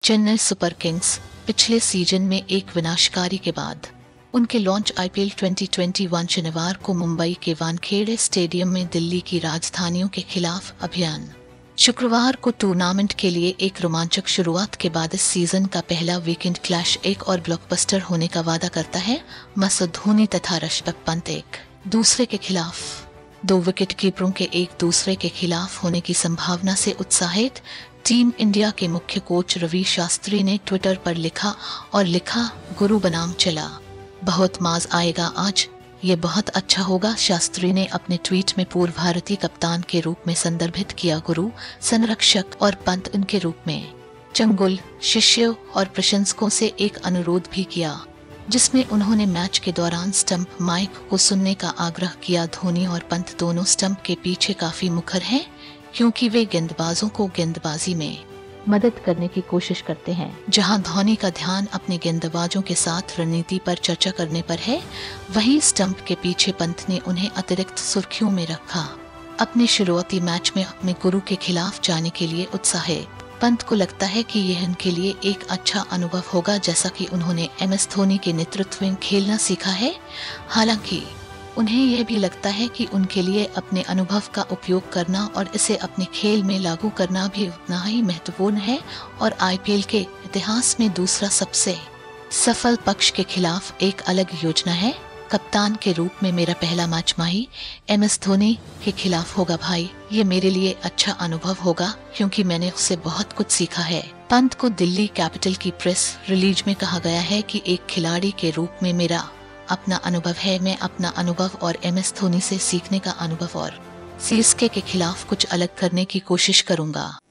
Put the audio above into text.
Chennai Super Kings पिछले season में एक विनाशकारी के बाद उनके लॉन्च आईपीएल 2021 शनिवार को मुंबई के वानखेड़े स्टेडियम में दिल्ली की राजधानियों के खिलाफ अभियान। शुक्रवार को टूर्नामेंट के लिए एक रोमांचक शुरुआत के बाद इस सीजन का पहला वीकेंड क्लैश एक और ब्लॉकबस्टर होने का वादा करता है। एमएस धोनी तथा ऋषभ पंत एक दूसरे के खिलाफ, दो विकेट कीपरों के एक दूसरे के खिलाफ होने की संभावना से उत्साहित टीम इंडिया के मुख्य कोच रविशास्त्री ने ट्विटर पर लिखा गुरु बनाम चला, बहुत मजा आएगा आज, ये बहुत अच्छा होगा। शास्त्री ने अपने ट्वीट में पूर्व भारतीय कप्तान के रूप में संदर्भित किया गुरु, संरक्षक और पंत उनके रूप में चंगुल, शिष्यों और प्रशंसकों से एक अनुरोध भी किया, जिसमें उन्होंने मैच के दौरान स्टंप माइक को सुनने का आग्रह किया। धोनी और पंत दोनों स्टंप के पीछे काफी मुखर हैं, क्योंकि वे गेंदबाजों को गेंदबाजी में मदद करने की कोशिश करते हैं। जहां धोनी का ध्यान अपने गेंदबाजों के साथ रणनीति पर चर्चा करने पर है, वहीं स्टंप के पीछे पंत ने उन्हें अतिरिक्त सुर्खियों में रखा। अपने शुरुआती मैच में अपने गुरु के खिलाफ जाने के लिए उत्साहित पंत को लगता है कि यह उनके लिए एक अच्छा अनुभव होगा, जैसा कि उन्होंने एमएस धोनी के नेतृत्व में खेलना सीखा है। हालांकि उन्हें यह भी लगता है कि उनके लिए अपने अनुभव का उपयोग करना और इसे अपने खेल में लागू करना भी उतना ही महत्वपूर्ण है और आईपीएल के इतिहास में दूसरा सबसे सफल पक्ष के खिलाफ एक अलग योजना है। कप्तान के रूप में मेरा पहला मैच माही एमएस धोनी के खिलाफ होगा भाई, ये मेरे लिए अच्छा अनुभव होगा क्योंकि मैंने उससे बहुत कुछ सीखा है। पंत को दिल्ली कैपिटल की प्रेस रिलीज में कहा गया है कि एक खिलाड़ी के रूप में मेरा अपना अनुभव है, मैं अपना अनुभव और एमएस धोनी से सीखने का अनुभव और सीएसके के खिलाफ कुछ अलग करने की कोशिश करूंगा।